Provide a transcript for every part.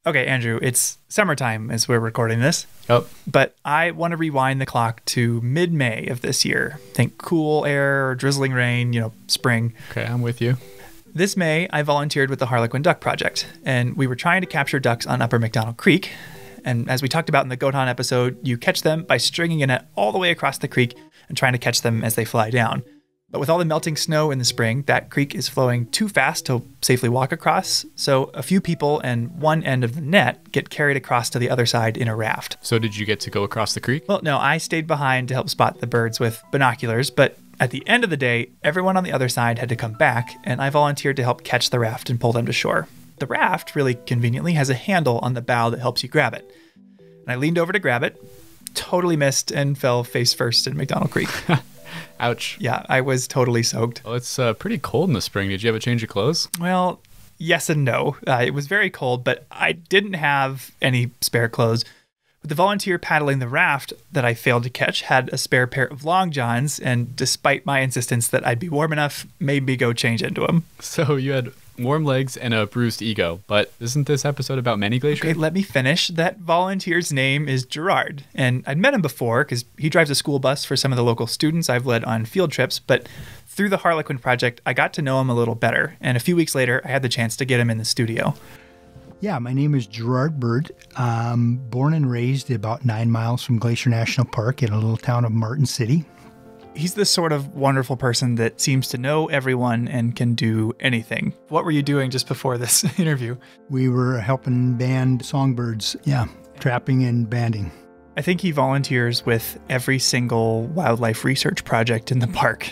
Okay, Andrew, it's summertime as we're recording this. Oh. But I want to rewind the clock to mid-May of this year. Think cool air, drizzling rain, spring. Okay, I'm with you. This May, I volunteered with the Harlequin Duck Project, and we were trying to capture ducks on Upper McDonald Creek. And as we talked about in the Go.on episode, you catch them by stringing a net all the way across the creek and trying to catch them as they fly down. But with all the melting snow in the spring, that creek is flowing too fast to safely walk across. So a few people and one end of the net get carried across to the other side in a raft. So did you get to go across the creek? Well, no, I stayed behind to help spot the birds with binoculars. But at the end of the day, everyone on the other side had to come back, and I volunteered to help catch the raft and pull them to shore. The raft, really conveniently, has a handle on the bow that helps you grab it. And I leaned over to grab it, totally missed, and fell face first in McDonald Creek. Ouch. Yeah, I was totally soaked. Well, it's pretty cold in the spring. Did you have a change of clothes? Well, yes and no. It was very cold, but I didn't have any spare clothes. But the volunteer paddling the raft that I failed to catch had a spare pair of long johns, and despite my insistence that I'd be warm enough, made me go change into them. So you had warm legs and a bruised ego, but isn't this episode about many glaciers? Okay, let me finish. That volunteer's name is Gerard, and I'd met him before because he drives a school bus for some of the local students I've led on field trips, but through the Harlequin Project, I got to know him a little better, and a few weeks later, I had the chance to get him in the studio. Yeah, my name is Gerard Byrd. Born and raised about 9 miles from Glacier National Park in a little town of Martin City. He's the sort of wonderful person that seems to know everyone and can do anything. What were you doing just before this interview? We were helping band songbirds, trapping and banding. I think he volunteers with every single wildlife research project in the park.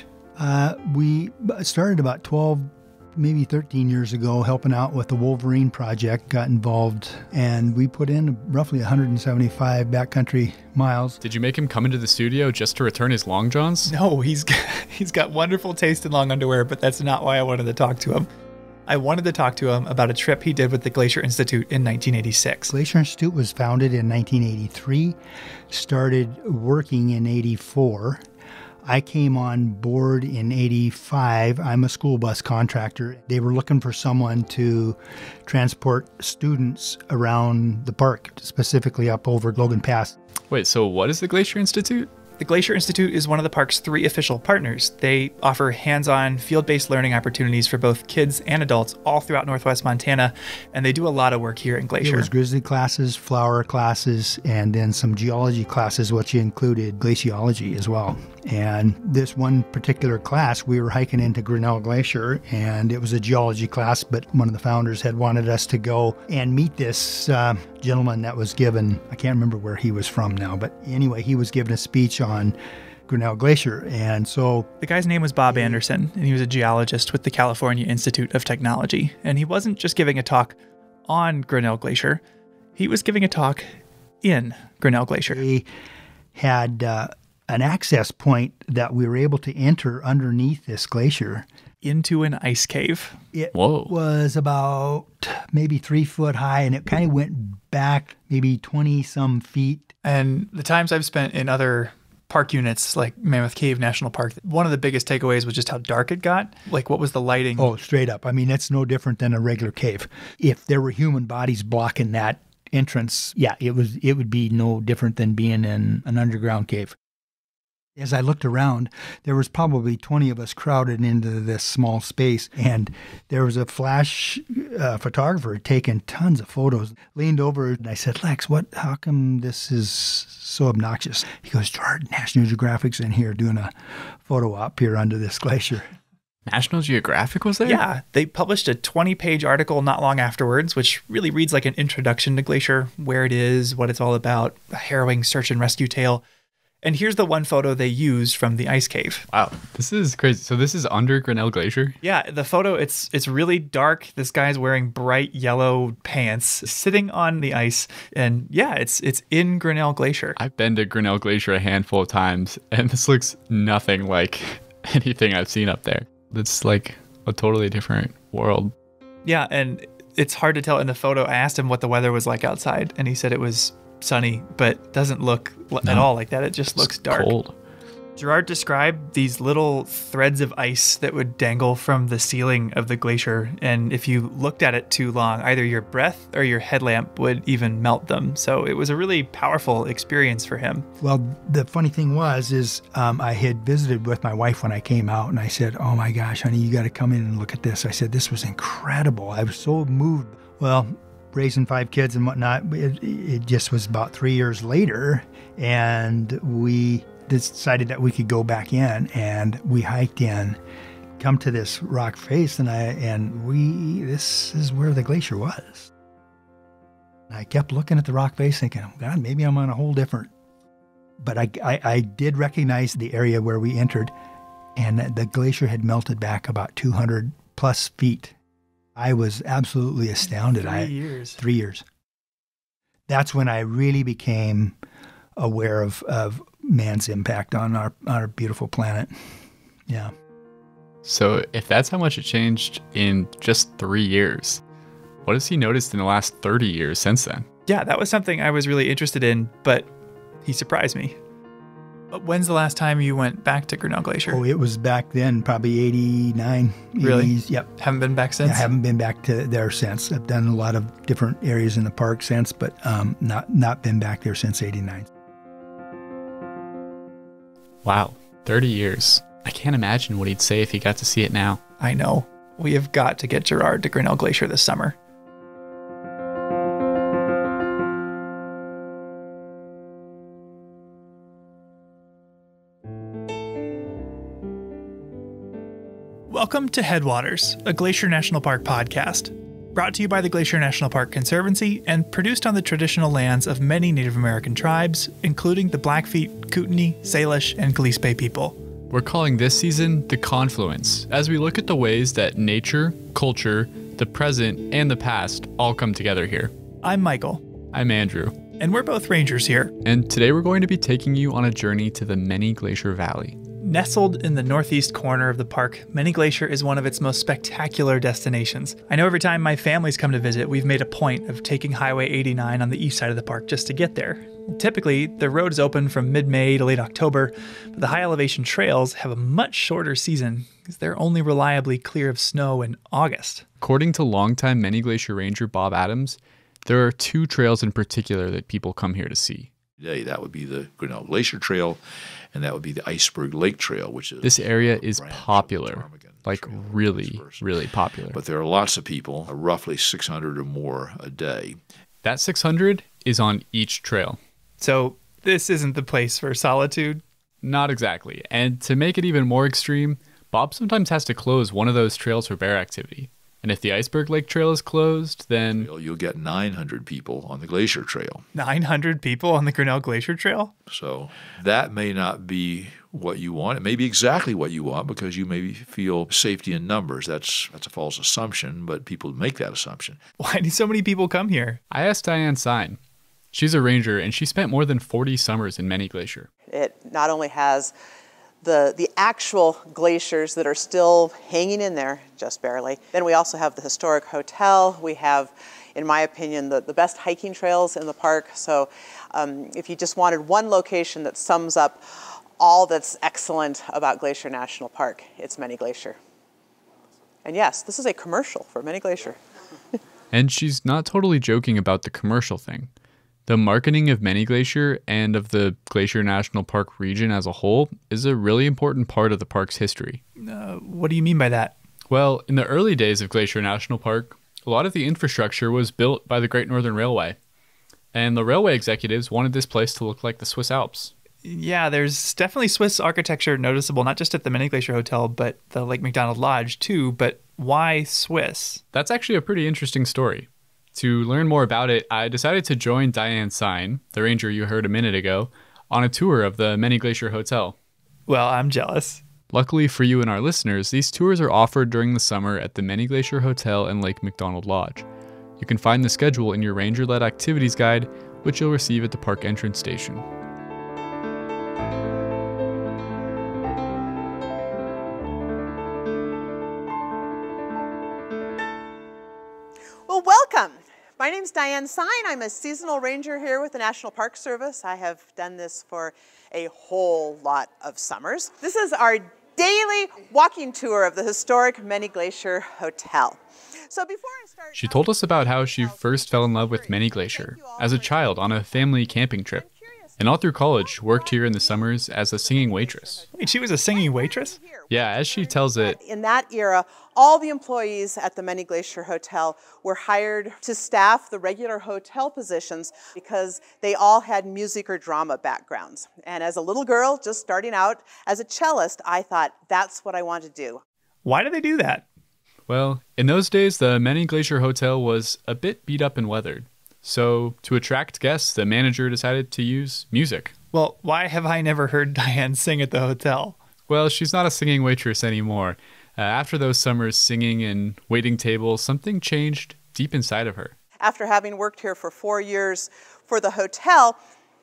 We started about 12, maybe 13 years ago, helping out with the Wolverine Project, got involved, and we put in roughly 175 backcountry miles. Did you make him come into the studio just to return his long johns? No, he's got wonderful taste in long underwear, but that's not why I wanted to talk to him. I wanted to talk to him about a trip he did with the Glacier Institute in 1986. Glacier Institute was founded in 1983, started working in 84. I came on board in 85. I'm a school bus contractor. They were looking for someone to transport students around the park, specifically up over Logan Pass. Wait, so what is the Glacier Institute? The Glacier Institute is one of the park's 3 official partners. They offer hands-on, field-based learning opportunities for both kids and adults all throughout Northwest Montana, and they do a lot of work here in Glacier. There was grizzly classes, flower classes, and then some geology classes, which included glaciology as well. And this one particular class, we were hiking into Grinnell Glacier, and it was a geology class, but one of the founders had wanted us to go and meet this gentleman that was given, I can't remember where he was from now, but anyway, he was giving a speech on Grinnell Glacier. And so the guy's name was Bob Anderson, and he was a geologist with the California Institute of Technology. And he wasn't just giving a talk on Grinnell Glacier, he was giving a talk in Grinnell Glacier. They had an access point that we were able to enter underneath this glacier. Into an ice cave. It Whoa. was about maybe 3 foot high, and it kind of went back maybe 20 some feet. And the times I've spent in other park units like Mammoth Cave National Park, one of the biggest takeaways was just how dark it got. Like, what was the lighting? Oh, straight up. I mean, it's no different than a regular cave. If there were human bodies blocking that entrance, it would be no different than being in an underground cave. As I looked around, there was probably 20 of us crowded into this small space, and there was a flash photographer taking tons of photos. Leaned over, and I said, Lex, how come this is so obnoxious? He goes, Gerard, National Geographic's in here doing a photo op here under this glacier. National Geographic was there? Yeah, they published a 20-page article not long afterwards, which really reads like an introduction to Glacier, where it is, what it's all about, a harrowing search and rescue tale. And here's the one photo they used from the ice cave. Wow, this is crazy. So this is under Grinnell Glacier? Yeah, the photo, it's really dark. This guy's wearing bright yellow pants, sitting on the ice. And yeah, it's in Grinnell Glacier. I've been to Grinnell Glacier a handful of times, and this looks nothing like anything I've seen up there. It's like a totally different world. Yeah, and it's hard to tell in the photo. I asked him what the weather was like outside, and he said it was sunny, but doesn't look at all like that. It just looks dark. Cold. Gerard described these little threads of ice that would dangle from the ceiling of the glacier, and if you looked at it too long, either your breath or your headlamp would even melt them. So it was a really powerful experience for him. Well, the funny thing was, I had visited with my wife when I came out, and I said, "Oh my gosh, honey, you got to come in and look at this." I said, "This was incredible." I was so moved. Well, raising 5 kids and whatnot, it just was about 3 years later, and we decided that we could go back in, and we hiked in, come to this rock face, this is where the glacier was. And I kept looking at the rock face thinking, oh God, maybe I'm on a whole different, but I did recognize the area where we entered, and the glacier had melted back about 200 plus feet. I was absolutely astounded. 3 years. 3 years. That's when I really became aware of man's impact on our beautiful planet. Yeah. So if that's how much it changed in just 3 years, what has he noticed in the last 30 years since then? Yeah, that was something I was really interested in, but he surprised me. When's the last time you went back to Grinnell Glacier? Oh, it was back then, probably 89. Really? 80s, yep. Haven't been back since? I haven't been back to there since. I've done a lot of different areas in the park since, but not been back there since 89. Wow, 30 years. I can't imagine what he'd say if he got to see it now. I know. We have got to get Gerard to Grinnell Glacier this summer. Welcome to Headwaters, a Glacier National Park podcast, brought to you by the Glacier National Park Conservancy and produced on the traditional lands of many Native American tribes, including the Blackfeet, Kootenai, Salish, and Gillespie people. We're calling this season the Confluence, as we look at the ways that nature, culture, the present, and the past all come together here. I'm Michael. I'm Andrew. And we're both rangers here. And today we're going to be taking you on a journey to the Many Glacier Valley. Nestled in the northeast corner of the park, Many Glacier is one of its most spectacular destinations. I know every time my family's come to visit, we've made a point of taking Highway 89 on the east side of the park just to get there. Typically, the road is open from mid-May to late October, but the high elevation trails have a much shorter season because they're only reliably clear of snow in August. According to longtime Many Glacier Ranger Bob Adams, there are 2 trails in particular that people come here to see. Today, that would be the Grinnell Glacier Trail, and that would be the Iceberg Lake Trail, which is... This area is popular, like really, really popular. But there are lots of people, roughly 600 or more a day. That 600 is on each trail. So this isn't the place for solitude? Not exactly. And to make it even more extreme, Bob sometimes has to close one of those trails for bear activity. And if the Iceberg Lake Trail is closed, then... You'll get 900 people on the Glacier Trail. 900 people on the Grinnell Glacier Trail? So that may not be what you want. It may be exactly what you want because you maybe feel safety in numbers. That's a false assumption, but people make that assumption. Why do so many people come here? I asked Diane Sine. She's a ranger, and she spent more than 40 summers in Many Glacier. It not only has the actual glaciers that are still hanging in there, just barely. Then we also have the historic hotel. We have, in my opinion, the best hiking trails in the park. So if you just wanted one location that sums up all that's excellent about Glacier National Park, it's Many Glacier. And yes, this is a commercial for Many Glacier. And she's not totally joking about the commercial thing. The marketing of Many Glacier and of the Glacier National Park region as a whole is a really important part of the park's history. What do you mean by that? Well, in the early days of Glacier National Park, a lot of the infrastructure was built by the Great Northern Railway. And the railway executives wanted this place to look like the Swiss Alps. Yeah, there's definitely Swiss architecture noticeable, not just at the Many Glacier Hotel, but the Lake McDonald Lodge too. But why Swiss? That's actually a pretty interesting story. To learn more about it, I decided to join Diane Sine, the ranger you heard a minute ago, on a tour of the Many Glacier Hotel. Well, I'm jealous. Luckily for you and our listeners, these tours are offered during the summer at the Many Glacier Hotel and Lake McDonald Lodge. You can find the schedule in your ranger-led activities guide, which you'll receive at the park entrance station. Well, welcome. My name's Diane Sine. I'm a seasonal ranger here with the National Park Service. I have done this for a whole lot of summers. This is our daily walking tour of the historic Many Glacier Hotel. So before I start, She told us about how she first fell in love with Many Glacier as a child on a family camping trip, and all through college worked here in the summers as a singing waitress. Wait, she was a singing waitress? Yeah, as she tells it, in that era, all the employees at the Many Glacier Hotel were hired to staff the regular hotel positions because they all had music or drama backgrounds. And as a little girl, just starting out as a cellist, I thought, that's what I want to do. Why do they do that? well, in those days, the Many Glacier Hotel was a bit beat up and weathered. So, to attract guests, the manager decided to use music. Well, why have I never heard Diane sing at the hotel? Well, she's not a singing waitress anymore. After those summers singing and waiting tables, something changed deep inside of her. After having worked here for 4 years for the hotel,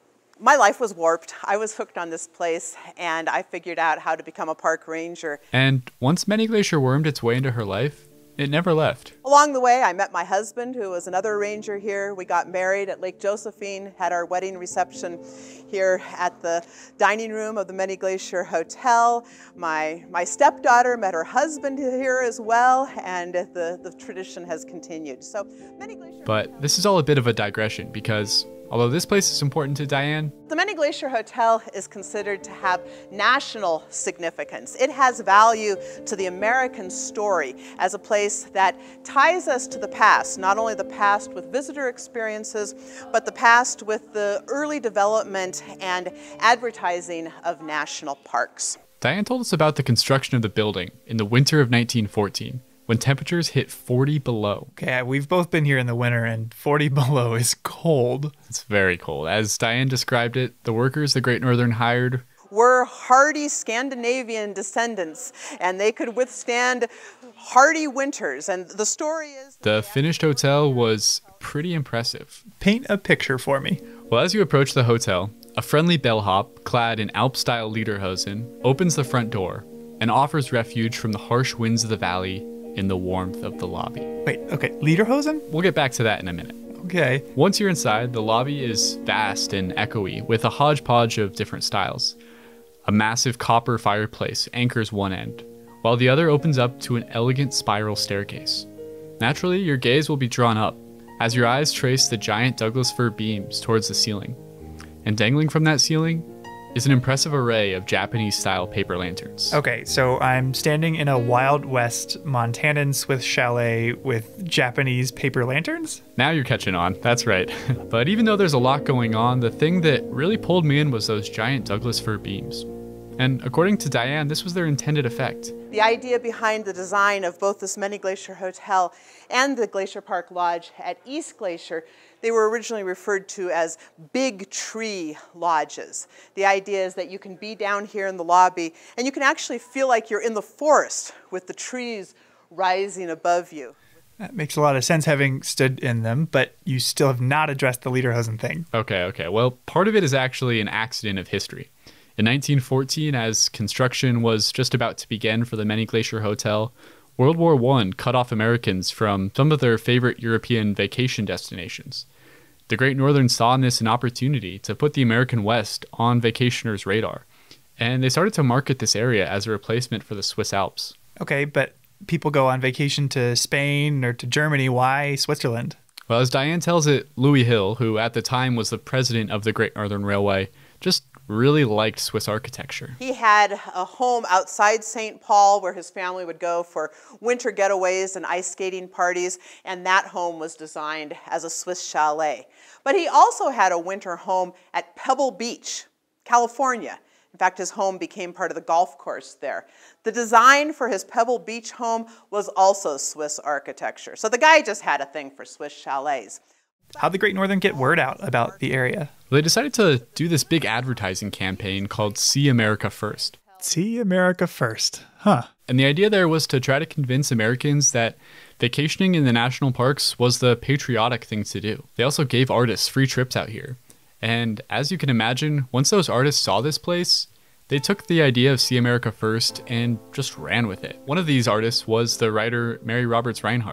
my life was warped. I was hooked on this place, and I figured out how to become a park ranger. And once Many Glacier wormed its way into her life, it never left. Along the way, I met my husband, who was another ranger here. We got married at Lake Josephine, had our wedding reception here at the dining room of the Many Glacier Hotel. My stepdaughter met her husband here as well, and the tradition has continued. So, Many Glacier But this is all a bit of a digression because although this place is important to Diane, The Many Glacier Hotel is considered to have national significance. It has value to the American story as a place that ties us to the past, not only the past with visitor experiences, but the past with the early development and advertising of national parks. Diane told us about the construction of the building in the winter of 1914, when temperatures hit 40 below. Okay, we've both been here in the winter, and 40 below is cold. It's very cold. As Diane described it, the workers the Great Northern hired Were hardy Scandinavian descendants, and they could withstand hardy winters. And the story is the finished hotel was pretty impressive. Paint a picture for me. Well, as you approach the hotel, a friendly bellhop, clad in Alp-style lederhosen, opens the front door and offers refuge from the harsh winds of the valley in the warmth of the lobby. Wait, okay, lederhosen? We'll get back to that in a minute. Okay. Once you're inside, the lobby is vast and echoey with a hodgepodge of different styles. A massive copper fireplace anchors one end, while the other opens up to an elegant spiral staircase. Naturally, your gaze will be drawn up as your eyes trace the giant Douglas fir beams towards the ceiling. And dangling from that ceiling is an impressive array of Japanese-style paper lanterns. Okay, so I'm standing in a Wild West Montanan Swiss chalet with Japanese paper lanterns? Now you're catching on, that's right. But even though there's a lot going on, the thing that really pulled me in was those giant Douglas fir beams. And according to Diane, this was their intended effect. the idea behind the design of both this Many Glacier Hotel and the Glacier Park Lodge at East Glacier. They were originally referred to as big tree lodges. The idea is that you can be down here in the lobby and you can actually feel like you're in the forest with the trees rising above you. That makes a lot of sense having stood in them, but you still have not addressed the lederhosen thing. Okay. Well, part of it is actually an accident of history. In 1914, as construction was just about to begin for the Many Glacier Hotel, World War I cut off Americans from some of their favorite European vacation destinations. The Great Northern saw in this an opportunity to put the American West on vacationers' radar, and they started to market this area as a replacement for the Swiss Alps. Okay, but people go on vacation to Spain or to Germany. Why Switzerland? Well, as Diane tells it, Louis Hill, who at the time was the president of the Great Northern Railway, just really liked Swiss architecture. He had a home outside St. Paul where his family would go for winter getaways and ice skating parties, and that home was designed as a Swiss chalet. But he also had a winter home at Pebble Beach, California. In fact, his home became part of the golf course there. The design for his Pebble Beach home was also Swiss architecture. So the guy just had a thing for Swiss chalets. How'd the Great Northern get word out about the area? Well, they decided to do this big advertising campaign called See America First. See America First. Huh. And the idea there was to try to convince Americans that vacationing in the national parks was the patriotic thing to do. They also gave artists free trips out here. And as you can imagine, once those artists saw this place, they took the idea of See America First and just ran with it. One of these artists was the writer Mary Roberts Rinehart.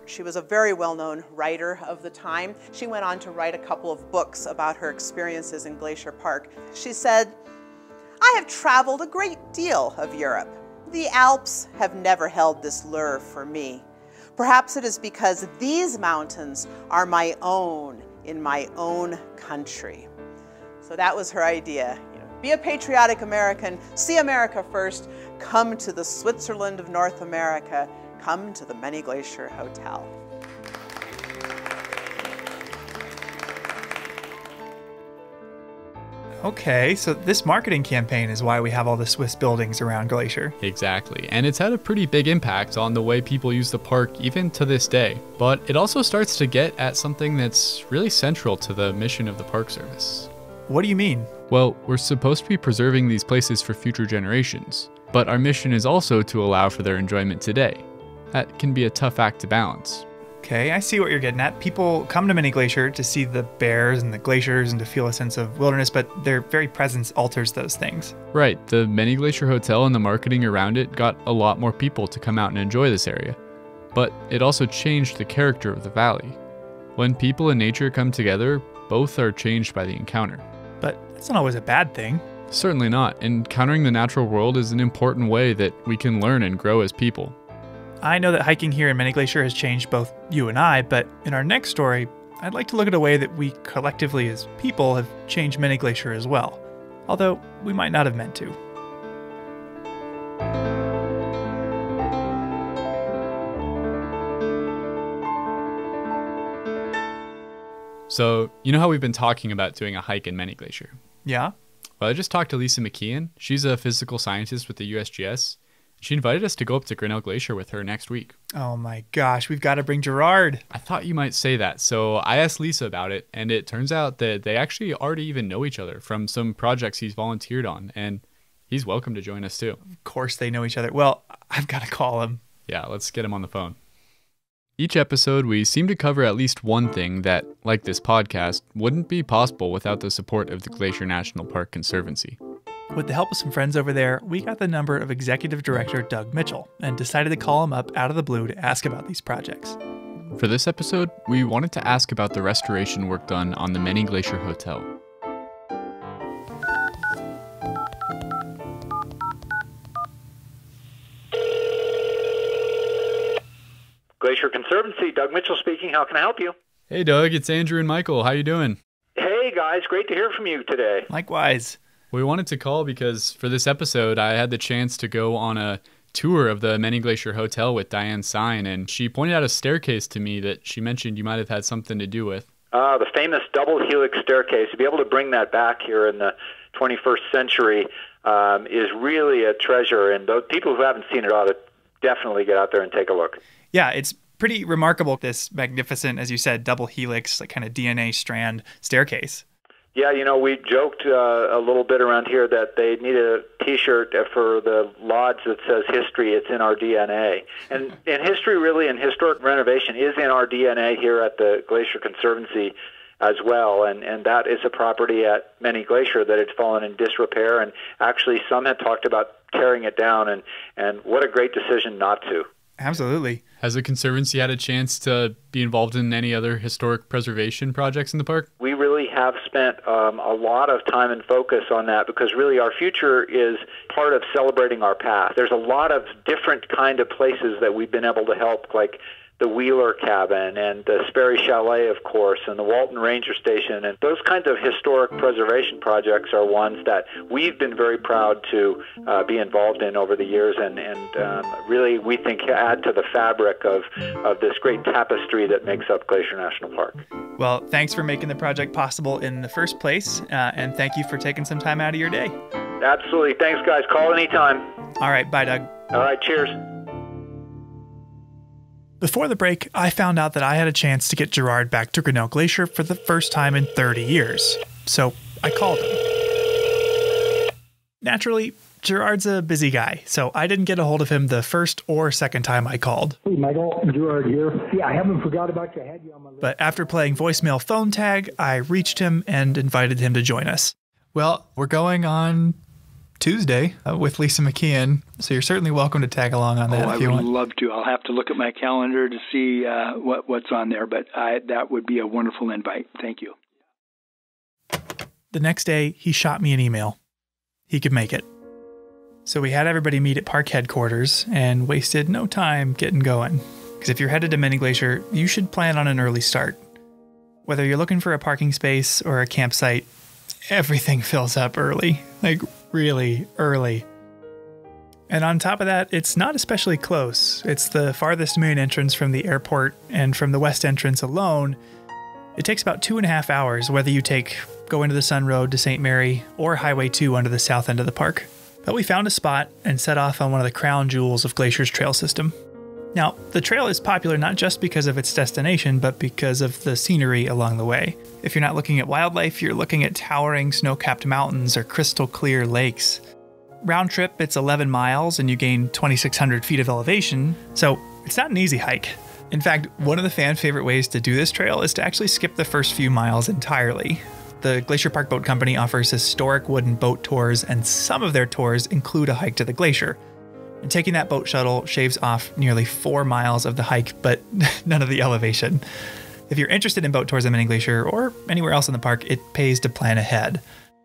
She was a very well-known writer of the time. She went on to write a couple of books about her experiences in Glacier Park. She said, "I have traveled a great deal of Europe. The Alps have never held this lure for me. Perhaps it is because these mountains are my own in my own country." So that was her idea. Be a patriotic American, see America first, come to the Switzerland of North America, come to the Many Glacier Hotel. Okay, so this marketing campaign is why we have all the Swiss buildings around Glacier. Exactly, and it's had a pretty big impact on the way people use the park even to this day. But it also starts to get at something that's really central to the mission of the Park Service. What do you mean? Well, we're supposed to be preserving these places for future generations, but our mission is also to allow for their enjoyment today. That can be a tough act to balance. Okay, I see what you're getting at. People come to Many Glacier to see the bears and the glaciers and to feel a sense of wilderness, but their very presence alters those things. Right, the Many Glacier Hotel and the marketing around it got a lot more people to come out and enjoy this area. But it also changed the character of the valley. When people and nature come together, both are changed by the encounter. But that's not always a bad thing. Certainly not. Encountering the natural world is an important way that we can learn and grow as people. I know that hiking here in Many Glacier has changed both you and I, but in our next story, I'd like to look at a way that we collectively as people have changed Many Glacier as well, although we might not have meant to. So, you know how we've been talking about doing a hike in Many Glacier? Yeah? Well, I just talked to Lisa McKeon. She's a physical scientist with the USGS. She invited us to go up to Grinnell Glacier with her next week. Oh my gosh, we've got to bring Gerard. I thought you might say that, so I asked Lisa about it, and it turns out that they actually already even know each other from some projects he's volunteered on, and he's welcome to join us too. Of course they know each other. Well, I've got to call him. Yeah, let's get him on the phone. Each episode, we seem to cover at least one thing that, like this podcast, wouldn't be possible without the support of the Glacier National Park Conservancy. With the help of some friends over there, we got the number of Executive Director Doug Mitchell and decided to call him up out of the blue to ask about these projects. For this episode, we wanted to ask about the restoration work done on the Many Glacier Hotel. Glacier Conservancy, Doug Mitchell speaking. How can I help you? Hey Doug, it's Andrew and Michael. How you doing? Hey guys, great to hear from you today. Likewise. We wanted to call because for this episode, I had the chance to go on a tour of the Many Glacier Hotel with Diane Sine, and she pointed out a staircase to me that she mentioned you might have had something to do with. The famous double helix staircase. To be able to bring that back here in the 21st century is really a treasure, and those people who haven't seen it ought to definitely get out there and take a look. Yeah, it's pretty remarkable, this magnificent, as you said, double helix, like kind of DNA strand staircase. Yeah, you know, we joked a little bit around here that they need a T-shirt for the lodge that says history, it's in our DNA. And history really, and historic renovation is in our DNA here at the Glacier Conservancy as well. And that is a property at Many Glacier that had fallen in disrepair. And actually some had talked about tearing it down. And what a great decision not to. Absolutely. Has the Conservancy had a chance to be involved in any other historic preservation projects in the park? We really have spent a lot of time and focus on that because really our future is part of celebrating our past. There's a lot of different kind of places that we've been able to help, like the Wheeler Cabin and the Sperry Chalet, of course, and the Walton Ranger Station. And those kinds of historic preservation projects are ones that we've been very proud to be involved in over the years and really, we think, add to the fabric of this great tapestry that makes up Glacier National Park. Well, thanks for making the project possible in the first place, and thank you for taking some time out of your day. Absolutely. Thanks, guys. Call anytime. All right. Bye, Doug. All right. Cheers. Before the break, I found out that I had a chance to get Gerard back to Grinnell Glacier for the first time in 30 years. So I called him. Naturally, Gerard's a busy guy, so I didn't get a hold of him the first or second time I called. Hey, Michael, Gerard here. Yeah, I haven't forgot about you. I had you on my list. But after playing voicemail phone tag, I reached him and invited him to join us. Well, we're going on Tuesday with Lisa McKeon, so you're certainly welcome to tag along on that if you want. I would love to. I'll have to look at my calendar to see what's on there, but that would be a wonderful invite. Thank you. The next day, he shot me an email. He could make it. So we had everybody meet at park headquarters and wasted no time getting going. Because if you're headed to Many Glacier, you should plan on an early start. Whether you're looking for a parking space or a campsite, everything fills up early. Like, really early. And on top of that, it's not especially close. It's the farthest main entrance from the airport, and from the west entrance alone, it takes about 2.5 hours whether you go into the Sun Road to St. Mary or Highway 2 onto the south end of the park. But we found a spot and set off on one of the crown jewels of Glacier's trail system. Now, the trail is popular not just because of its destination, but because of the scenery along the way. If you're not looking at wildlife, you're looking at towering snow-capped mountains or crystal clear lakes. Round trip, it's 11 miles and you gain 2,600 feet of elevation, so it's not an easy hike. In fact, one of the fan favorite ways to do this trail is to actually skip the first few miles entirely. The Glacier Park Boat Company offers historic wooden boat tours, and some of their tours include a hike to the glacier. And taking that boat shuttle shaves off nearly 4 miles of the hike, but none of the elevation. If you're interested in boat tours at Many Glacier or anywhere else in the park, it pays to plan ahead.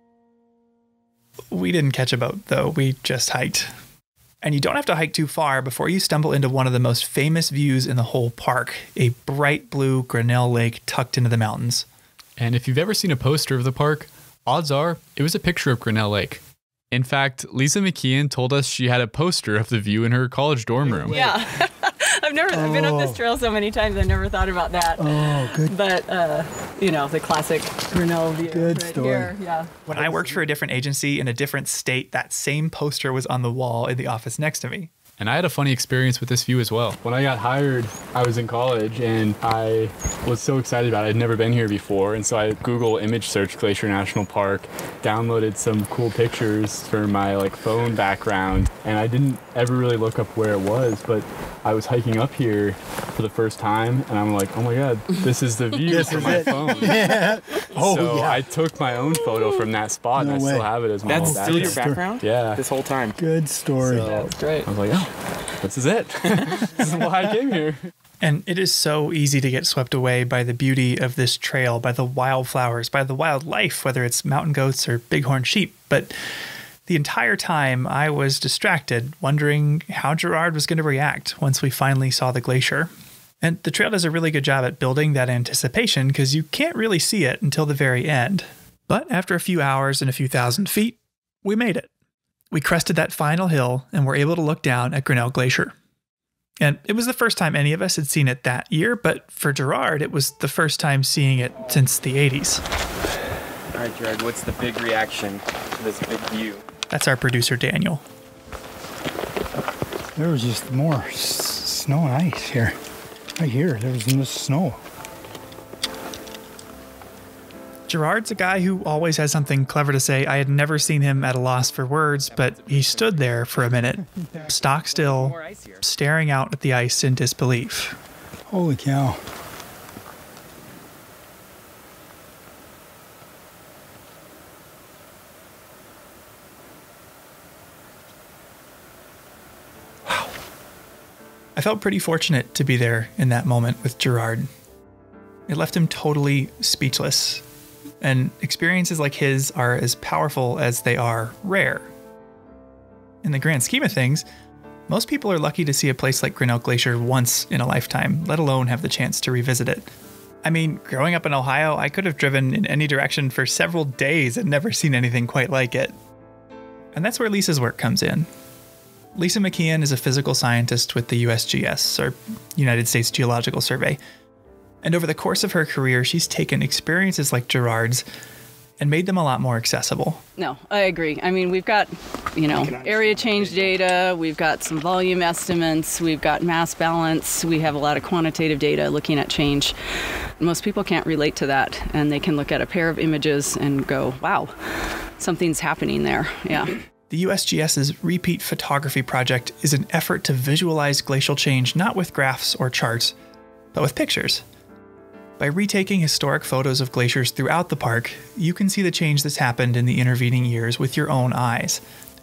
We didn't catch a boat, though. We just hiked. And you don't have to hike too far before you stumble into one of the most famous views in the whole park, a bright blue Grinnell Lake tucked into the mountains. And if you've ever seen a poster of the park, odds are it was a picture of Grinnell Lake. In fact, Lisa McKeon told us she had a poster of the view in her college dorm room. Yeah. I've been up this trail so many times, I never thought about that. Oh, good. But, the classic Grinnell view. Good right story. Here. Yeah. When I worked for a different agency in a different state, that same poster was on the wall in the office next to me. And I had a funny experience with this view as well. When I got hired, I was in college and I was so excited about it. I'd never been here before. And so I Google image searched Glacier National Park, downloaded some cool pictures for my phone background. And I didn't ever really look up where it was, but I was hiking up here for the first time and I'm like, oh my God, this is the view from my phone. Yeah. I took my own photo from that spot, and I still have it as my That's still your background? Yeah. This whole time? Good story. So, That's great. I was like, oh, this is it. This is why I came here. And it is so easy to get swept away by the beauty of this trail, by the wildflowers, by the wildlife, whether it's mountain goats or bighorn sheep. But the entire time I was distracted, wondering how Gerard was going to react once we finally saw the glacier. And the trail does a really good job at building that anticipation because you can't really see it until the very end. But after a few hours and a few thousand feet, we made it. We crested that final hill and were able to look down at Grinnell Glacier. And it was the first time any of us had seen it that year, but for Gerard, it was the first time seeing it since the 80s. All right, Gerard, what's the big reaction to this big view? That's our producer, Daniel. There was just more snow and ice here. Right here, there was just snow. Gerard's a guy who always has something clever to say. I had never seen him at a loss for words, but he stood there for a minute, stock still, staring out at the ice in disbelief. Holy cow. I felt pretty fortunate to be there in that moment with Gerard. It left him totally speechless. And experiences like his are as powerful as they are rare. In the grand scheme of things, most people are lucky to see a place like Grinnell Glacier once in a lifetime, let alone have the chance to revisit it. I mean, growing up in Ohio, I could have driven in any direction for several days and never seen anything quite like it. And that's where Lisa's work comes in. Lisa McKeon is a physical scientist with the USGS, or United States Geological Survey. And over the course of her career, she's taken experiences like Gerard's and made them a lot more accessible. No, I agree. I mean, we've got, area change data, we've got some volume estimates, we've got mass balance, we have a lot of quantitative data looking at change. Most people can't relate to that, and they can look at a pair of images and go, wow, something's happening there. Yeah. The USGS's Repeat Photography Project is an effort to visualize glacial change not with graphs or charts, but with pictures. By retaking historic photos of glaciers throughout the park, you can see the change that's happened in the intervening years with your own eyes.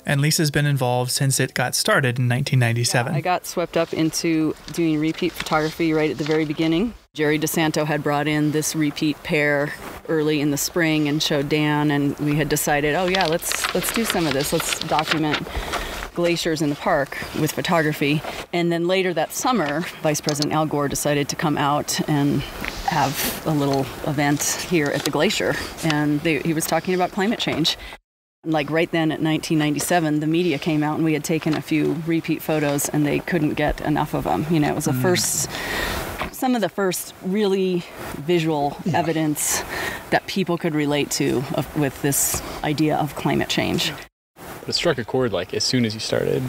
And Lisa's been involved since it got started in 1997. Yeah, I got swept up into doing repeat photography right at the very beginning. Jerry DeSanto had brought in this repeat pair early in the spring and showed Dan, and we had decided, oh yeah, let's do some of this. Let's document glaciers in the park with photography. And then later that summer, Vice President Al Gore decided to come out and have a little event here at the glacier. And he was talking about climate change. Like right then at 1997, the media came out and we had taken a few repeat photos and they couldn't get enough of them. You know, it was some of the first really visual evidence that people could relate to with this idea of climate change. But it struck a chord like as soon as you started.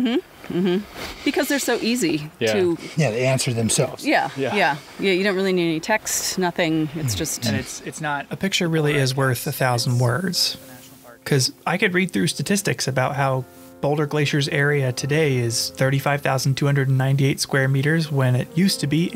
Because they're so easy to... Yeah, they answer themselves. Yeah. You don't really need any text, nothing. It's just... And it's not... A picture really is worth 1,000 words. Because I could read through statistics about how Boulder Glacier's area today is 35,298 square meters when it used to be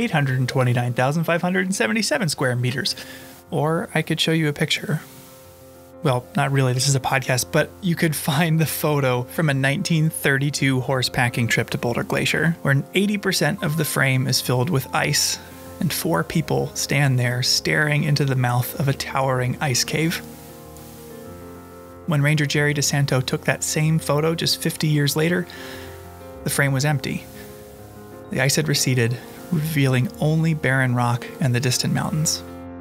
829,577 square meters. Or I could show you a picture. Well, not really, this is a podcast, but you could find the photo from a 1932 horse packing trip to Boulder Glacier, where 80% of the frame is filled with ice, and 4 people stand there staring into the mouth of a towering ice cave. When Ranger Jerry DeSanto took that same photo just 50 years later, the frame was empty. The ice had receded, revealing only barren rock and the distant mountains.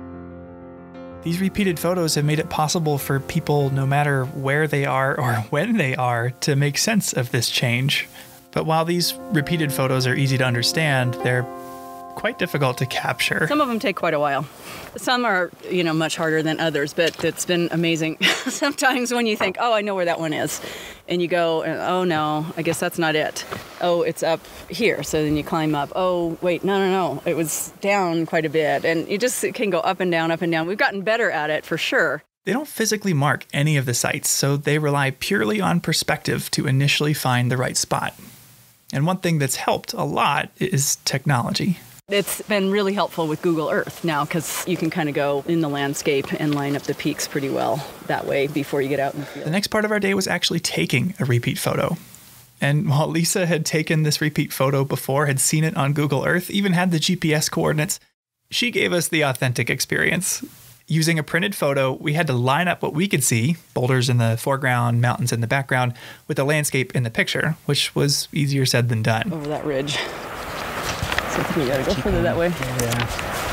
These repeated photos have made it possible for people, no matter where they are or when they are, to make sense of this change. But while these repeated photos are easy to understand, they're quite difficult to capture. Some of them take quite a while. Some are, much harder than others, but it's been amazing. Sometimes when you think, oh, I know where that one is, and you go, oh no, I guess that's not it. Oh, it's up here. So then you climb up. Oh, wait, no. It was down quite a bit. And it can go up and down, up and down. We've gotten better at it for sure. They don't physically mark any of the sites, so they rely purely on perspective to initially find the right spot. And one thing that's helped a lot is technology. It's been really helpful with Google Earth now because you can kind of go in the landscape and line up the peaks pretty well that way before you get out in the field. The next part of our day was actually taking a repeat photo. And while Lisa had taken this repeat photo before, had seen it on Google Earth, even had the GPS coordinates, she gave us the authentic experience. Using a printed photo, we had to line up what we could see, boulders in the foreground, mountains in the background, with the landscape in the picture, which was easier said than done. Over that ridge. So I think we gotta go further that way. Yeah.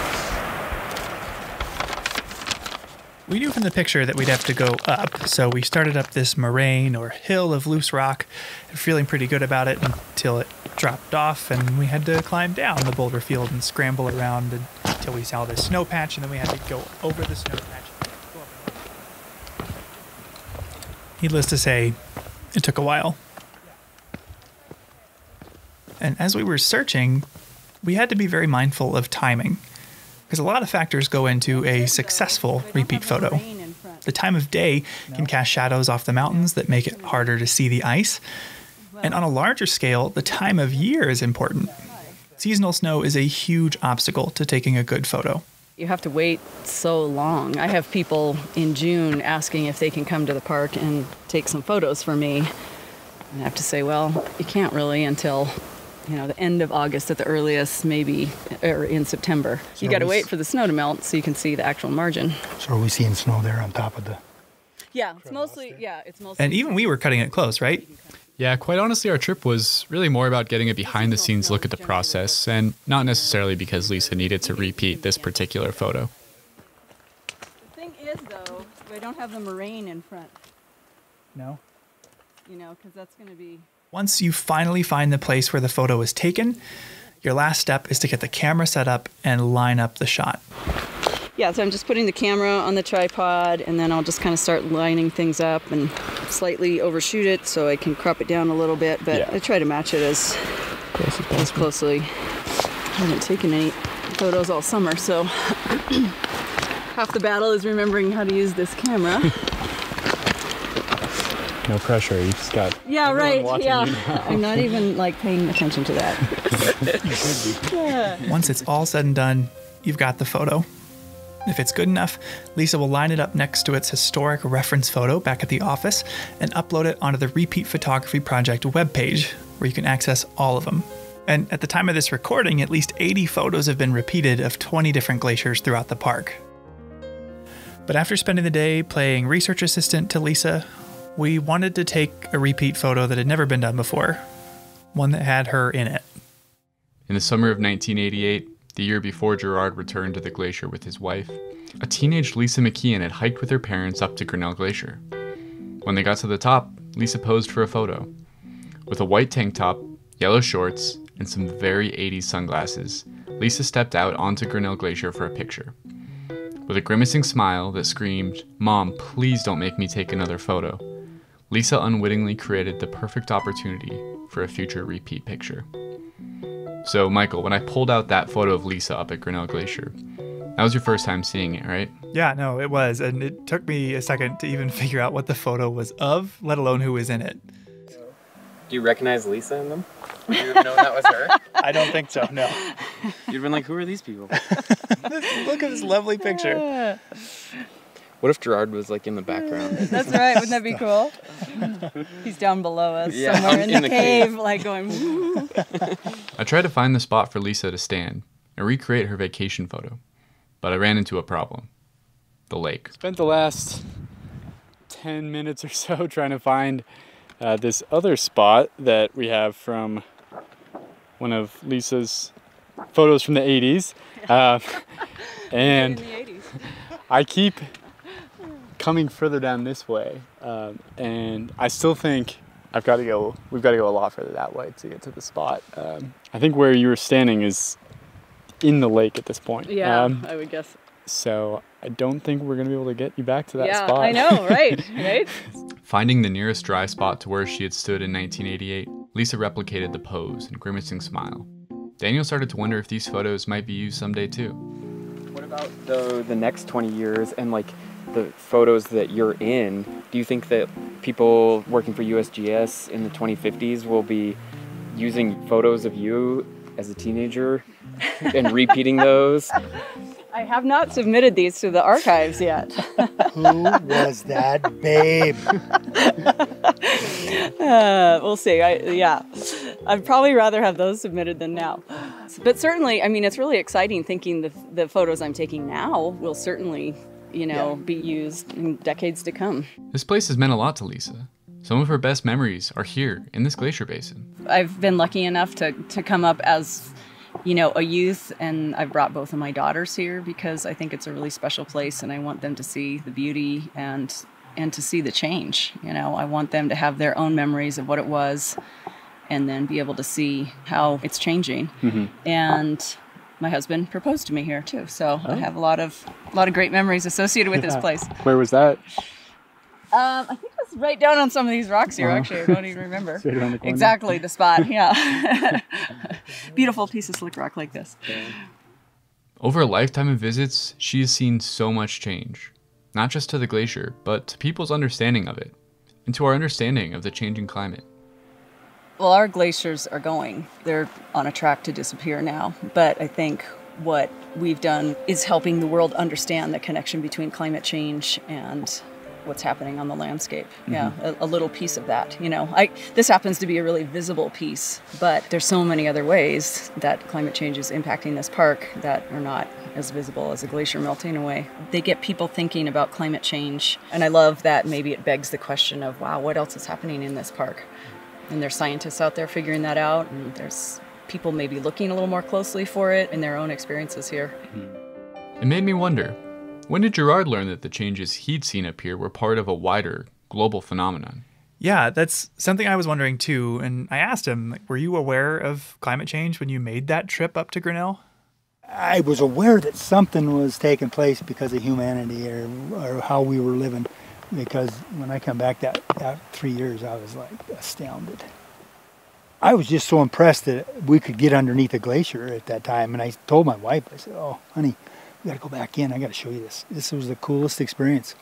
We knew from the picture that we'd have to go up, so we started up this moraine or hill of loose rock, feeling pretty good about it until it dropped off, and we had to climb down the boulder field and scramble around until we saw this snow patch, and then we had to go over the snow patch. Needless to say, it took a while. And as we were searching, we had to be very mindful of timing, because a lot of factors go into a successful repeat photo. The time of day can cast shadows off the mountains that make it harder to see the ice. And on a larger scale, the time of year is important. Seasonal snow is a huge obstacle to taking a good photo. You have to wait so long. I have people in June asking if they can come to the park and take some photos for me. And I have to say, well, you can't really until the end of August at the earliest, maybe, or in September. So you got to wait for the snow to melt so you can see the actual margin. So are we seeing snow there on top of the... Yeah, it's mostly. And even we were cutting it close, right? Yeah, quite honestly, our trip was really more about getting a behind-the-scenes look at the process, and not necessarily because Lisa needed to repeat this particular photo. The thing is, though, we don't have the moraine in front. No? Because that's going to be... Once you finally find the place where the photo is taken, your last step is to get the camera set up and line up the shot. Yeah, so I'm just putting the camera on the tripod, and then I'll just kind of start lining things up and slightly overshoot it so I can crop it down a little bit, but I try to match it as closely. I haven't taken any photos all summer, so half the battle is remembering how to use this camera. No pressure, you just got... Yeah, right, yeah. I'm not even, paying attention to that. You should be. Yeah. Once it's all said and done, you've got the photo. If it's good enough, Lisa will line it up next to its historic reference photo back at the office and upload it onto the Repeat Photography Project webpage, where you can access all of them. And at the time of this recording, at least 80 photos have been repeated of 20 different glaciers throughout the park. But after spending the day playing research assistant to Lisa, we wanted to take a repeat photo that had never been done before, one that had her in it. In the summer of 1988, the year before Gerard returned to the glacier with his wife, a teenage Lisa McKeon had hiked with her parents up to Grinnell Glacier. When they got to the top, Lisa posed for a photo. With a white tank top, yellow shorts, and some very 80s sunglasses, Lisa stepped out onto Grinnell Glacier for a picture. With a grimacing smile that screamed, "Mom, please don't make me take another photo," Lisa unwittingly created the perfect opportunity for a future repeat picture. So, Michael, when I pulled out that photo of Lisa up at Grinnell Glacier, that was your first time seeing it, right? Yeah, no, it was. And it took me a second to even figure out what the photo was of, let alone who was in it. Do you recognize Lisa in them? Would you have known that was her? I don't think so, no. You'd have been like, who are these people? Look at this lovely picture. What if Gerard was like in the background? That's right. Wouldn't that be cool? He's down below us somewhere in the cave, like going. I tried to find the spot for Lisa to stand and recreate her vacation photo, but I ran into a problem. The lake. Spent the last 10 minutes or so trying to find this other spot that we have from one of Lisa's photos from the 80s. And I keep coming further down this way, and I still think we've got to go a lot further that way to get to the spot. I think where you were standing is in the lake at this point. Yeah, I would guess. So I don't think we're going to be able to get you back to that spot. Yeah, I know, right? Finding the nearest dry spot to where she had stood in 1988, Lisa replicated the pose and grimacing smile. Daniel started to wonder if these photos might be used someday too. What about the next 20 years and like the photos that you're in? Do you think that people working for USGS in the 2050s will be using photos of you as a teenager and repeating those? I have not submitted these to the archives yet. Who was that babe? We'll see. I'd probably rather have those submitted than now. But certainly, I mean, it's really exciting thinking the photos I'm taking now will certainly, be used in decades to come. This place has meant a lot to Lisa. Some of her best memories are here in this glacier basin. I've been lucky enough to come up as a youth, and I've brought both of my daughters here because I think it's a really special place and I want them to see the beauty and to see the change. I want them to have their own memories of what it was and then be able to see how it's changing. Mm-hmm. And my husband proposed to me here too, so I have a lot of great memories associated with this place. Where was that? I think it was right down on some of these rocks here, actually. I don't even remember. Straight around the corner. Exactly, the spot, yeah. Beautiful piece of slick rock like this. Over a lifetime of visits, she has seen so much change. Not just to the glacier, but to people's understanding of it, and to our understanding of the changing climate. Well, our glaciers are going. They're on a track to disappear now, but I think what we've done is helping the world understand the connection between climate change and what's happening on the landscape. Mm-hmm. Yeah, a little piece of that. This happens to be a really visible piece, but there's so many other ways that climate change is impacting this park that are not as visible as a glacier melting away. They get people thinking about climate change, and I love that maybe it begs the question of, wow, what else is happening in this park? And there's scientists out there figuring that out, and there's people maybe looking a little more closely for it in their own experiences here. It made me wonder, when did Gerard learn that the changes he'd seen up here were part of a wider, global phenomenon? Yeah, that's something I was wondering too. And I asked him, were you aware of climate change when you made that trip up to Grinnell? I was aware that something was taking place because of humanity or how we were living. Because when I come back that 3 years, I was like astounded. I was just so impressed that we could get underneath a glacier at that time. And I told my wife, I said, "Oh, honey, we got to go back in. I got to show you this. This was the coolest experience."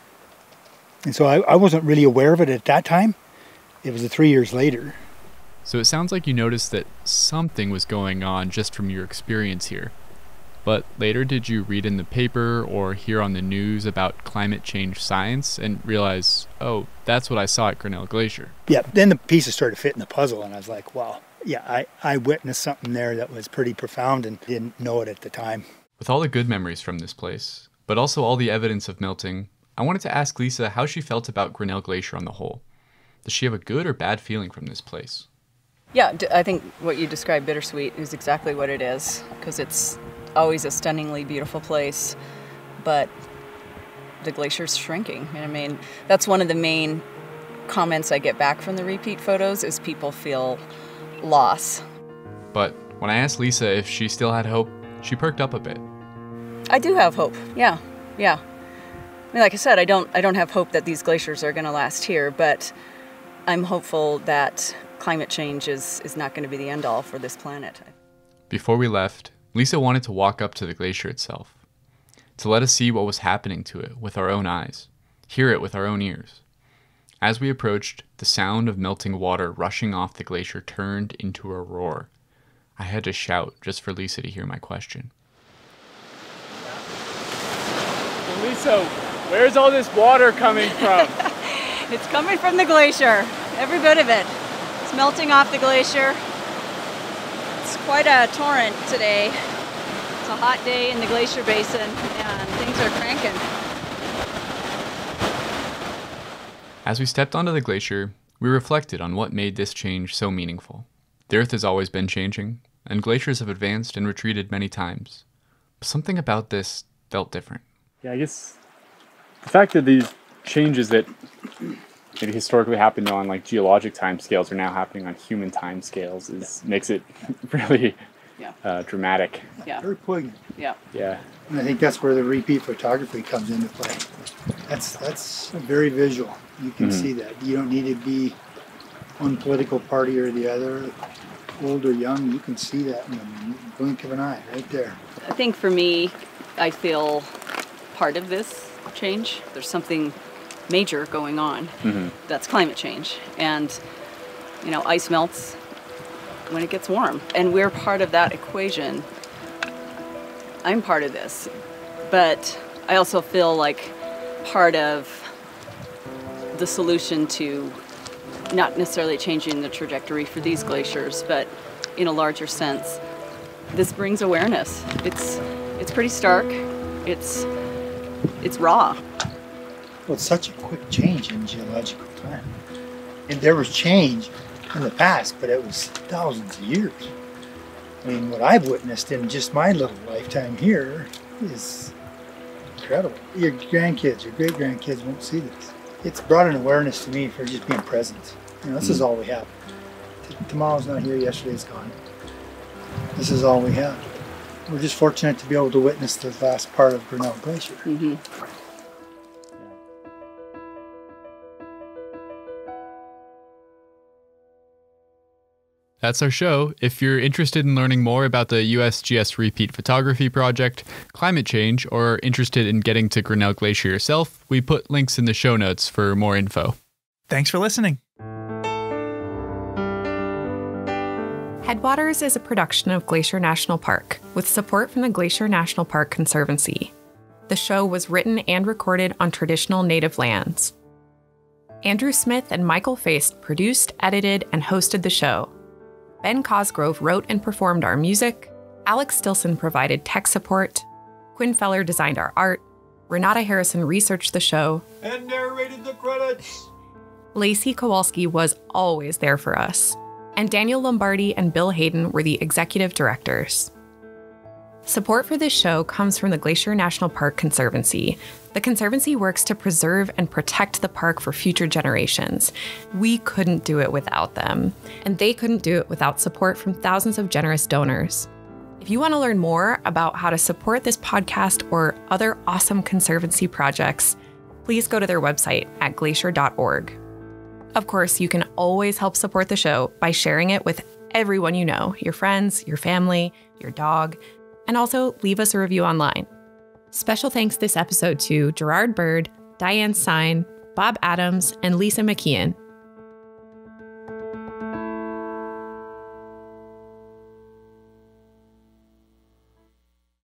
And so I wasn't really aware of it at that time. It was 3 years later. So it sounds like you noticed that something was going on just from your experience here. But later, did you read in the paper or hear on the news about climate change science and realize, oh, that's what I saw at Grinnell Glacier? Yeah, then the pieces started fitting the puzzle, and I was like, wow, yeah, I witnessed something there that was pretty profound and didn't know it at the time. With all the good memories from this place, but also all the evidence of melting, I wanted to ask Lisa how she felt about Grinnell Glacier on the whole. Does she have a good or bad feeling from this place? Yeah, I think what you described, bittersweet, is exactly what it is, because it's always a stunningly beautiful place, but the glacier's shrinking. And I mean, that's one of the main comments I get back from the repeat photos is people feel loss. But when I asked Lisa if she still had hope, she perked up a bit. I do have hope. Yeah. I mean, like I said, I don't have hope that these glaciers are going to last here, but I'm hopeful that climate change is not going to be the end all for this planet. Before we left, Lisa wanted to walk up to the glacier itself, to let us see what was happening to it with our own eyes, hear it with our own ears. As we approached, the sound of melting water rushing off the glacier turned into a roar. I had to shout just for Lisa to hear my question. So Lisa, where's all this water coming from? It's coming from the glacier, every bit of it. It's melting off the glacier. It's quite a torrent today. It's a hot day in the glacier basin and things are cranking. As we stepped onto the glacier, we reflected on what made this change so meaningful. The Earth has always been changing, and glaciers have advanced and retreated many times. But something about this felt different. Yeah, I guess the fact that these changes that maybe historically happened on like geologic timescales are now happening on human timescales makes it really dramatic. Yeah. Very poignant. Yeah. Yeah. And I think that's where the repeat photography comes into play. That's very visual. You can see that. You don't need to be one political party or the other, old or young. You can see that in the blink of an eye right there. I think for me, I feel part of this change. There's something major going on. That's climate change. And, you know, ice melts when it gets warm. And we're part of that equation. I'm part of this. But I also feel like part of the solution to not necessarily changing the trajectory for these glaciers, but in a larger sense, this brings awareness. It's pretty stark. It's raw. Well, it's such a quick change in geological time. And there was change in the past, but it was thousands of years. I mean, what I've witnessed in just my little lifetime here is incredible. Your grandkids, your great-grandkids won't see this. It's brought an awareness to me for just being present. You know, this is all we have. Tomorrow's not here, yesterday's gone. This is all we have. We're just fortunate to be able to witness the last part of Grinnell Glacier. That's our show. If you're interested in learning more about the USGS Repeat Photography Project, climate change, or interested in getting to Grinnell Glacier yourself, we put links in the show notes for more info. Thanks for listening. Headwaters is a production of Glacier National Park, with support from the Glacier National Park Conservancy. The show was written and recorded on traditional native lands. Andrew Smith and Michael Feist produced, edited, and hosted the show. Ben Cosgrove wrote and performed our music. Alex Stilson provided tech support. Quinn Feller designed our art. Renata Harrison researched the show. And narrated the credits. Lacey Kowalski was always there for us. And Daniel Lombardi and Bill Hayden were the executive directors. Support for this show comes from the Glacier National Park Conservancy. The Conservancy works to preserve and protect the park for future generations. We couldn't do it without them, and they couldn't do it without support from thousands of generous donors. If you want to learn more about how to support this podcast or other awesome Conservancy projects, please go to their website at glacier.org. Of course, you can always help support the show by sharing it with everyone you know, your friends, your family, your dog, and also leave us a review online. Special thanks this episode to Gerard Byrd, Diane Sine, Bob Adams, and Lisa McKeon.